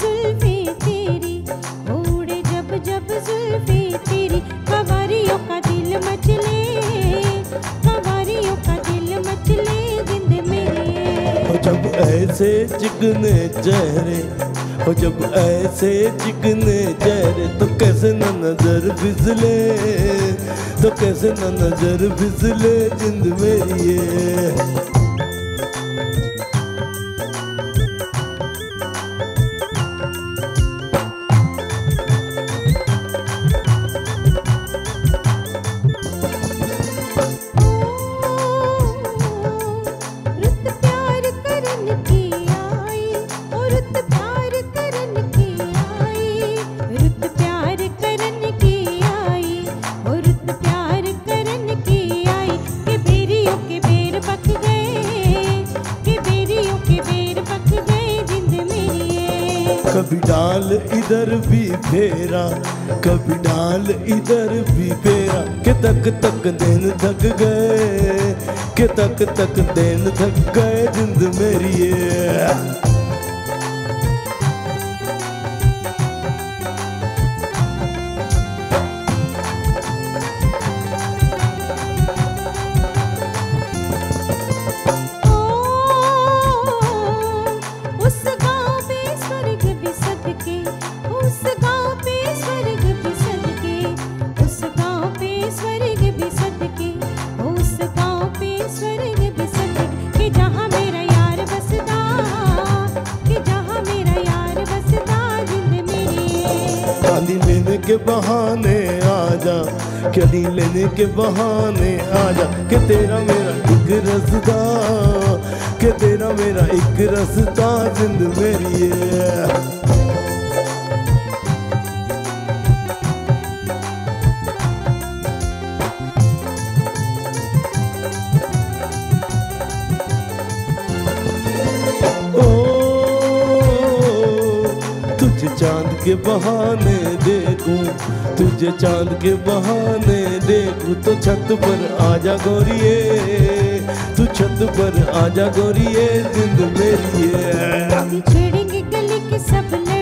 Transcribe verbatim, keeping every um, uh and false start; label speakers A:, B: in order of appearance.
A: जुल्फे तेरी, उड़े जब जब जुल्फे तेरी, कवारियों का दिल मचले, कवारियों का दिल मचले जिंद मेरी।
B: जब ऐसे चिकने चेहरे, और जब ऐसे चिकने चेहरे, तो कैसे न नजर फिसले, तो कैसे न नजर फिसले जिंद मेरी ये। कभी डाल इधर भी फेरा, कभी डाल इधर भी फेरा, के तक तक दिन थक गए, के तक तक दिन थक गए जिंद मेरी ये। कली लेने के बहाने आजा, कली लेने के बहाने आजा, कि तेरा मेरा एक रास्ता, कि तेरा मेरा एक रास्ता जिंद मेरी है। तुझे चांद के बहाने देखूं, तुझे चांद के बहाने देखूं, तो छत पर आजा गोरिये, तू छत पर आजा गोरिये जिंद मेरी है।
A: छेड़ेंगे गले के सब